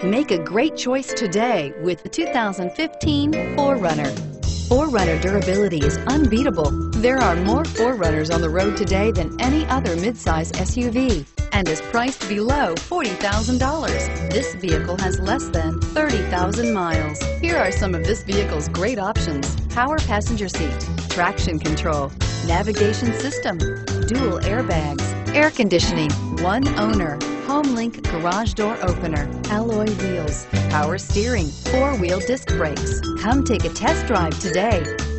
Make a great choice today with the 2015 4Runner. 4Runner durability is unbeatable. There are more 4Runners on the road today than any other midsize SUV and is priced below $40,000. This vehicle has less than 30,000 miles. Here are some of this vehicle's great options: power passenger seat, traction control, navigation system, dual airbags, air conditioning, one owner, HomeLink garage door opener, alloy wheels, power steering, four-wheel disc brakes. Come take a test drive today.